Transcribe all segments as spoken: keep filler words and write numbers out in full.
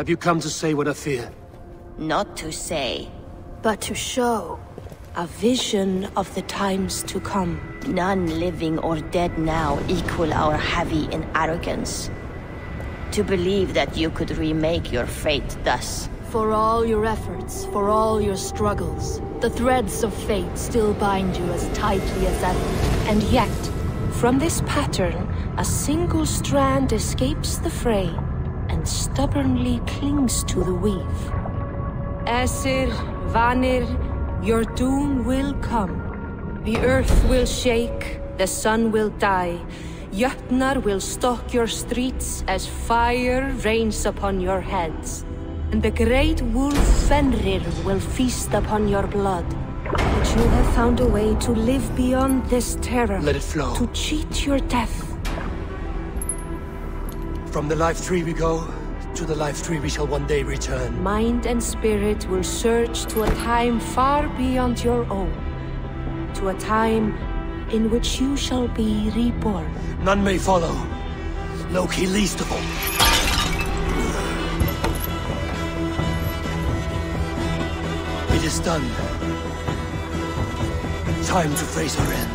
Have you come to say what I fear? Not to say, but to show. A vision of the times to come. None living or dead now equal our heavy in arrogance. To believe that you could remake your fate thus. For all your efforts, for all your struggles, the threads of fate still bind you as tightly as ever. And yet, from this pattern, a single strand escapes the fray and stubbornly clings to the weave. Aesir, Vanir, your doom will come. The earth will shake, the sun will die. Jötnar will stalk your streets as fire rains upon your heads. And the great wolf Fenrir will feast upon your blood. But you have found a way to live beyond this terror. Let it flow. To cheat your death. From the life tree we go, to the life tree we shall one day return. Mind and spirit will surge to a time far beyond your own. To a time in which you shall be reborn. None may follow. Loki least of all. It is done. Time to face our end.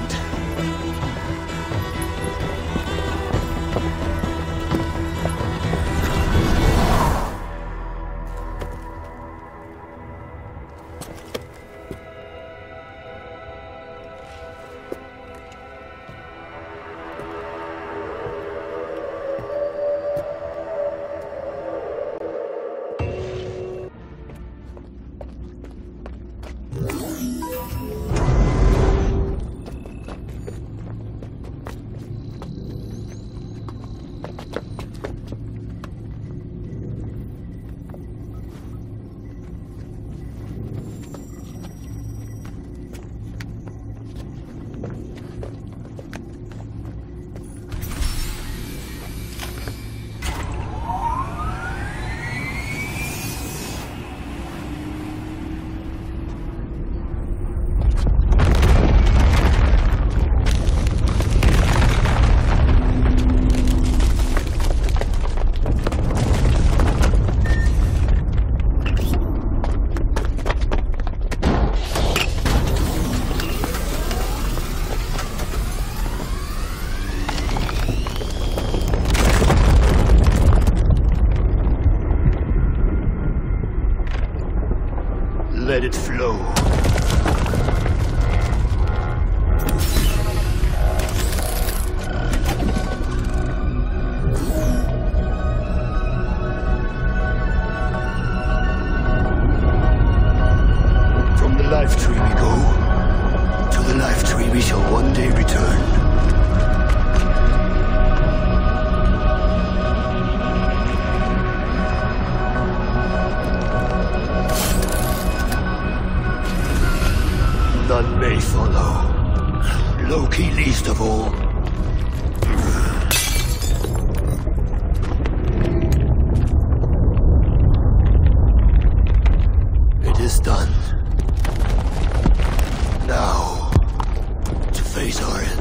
Let it flow. From the life tree we go, to the life tree we shall one day return. None may follow. Loki least of all. It is done. Now, to face our end.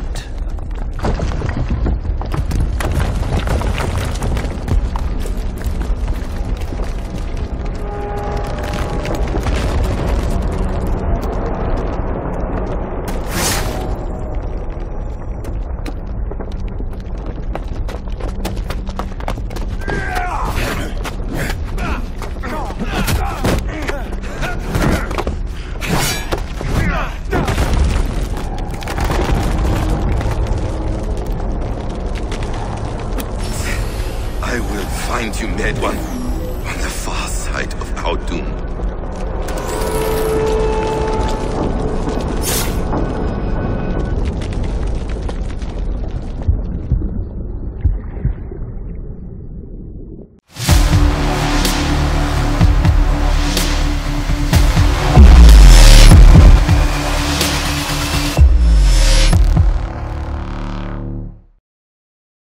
I will find you, Dead One, on the far side of our doom.